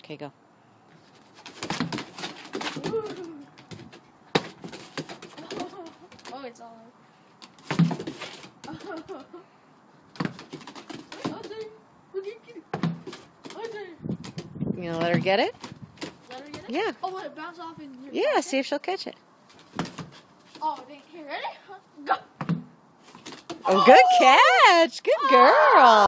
Okay, go. Oh, it's on. You gonna let her get it? Let her get it? Yeah. Oh, let it bounce off in your Yeah, pocket? see if she'll catch it. Oh, dang. Here, ready? Go. Oh, good catch. Good girl.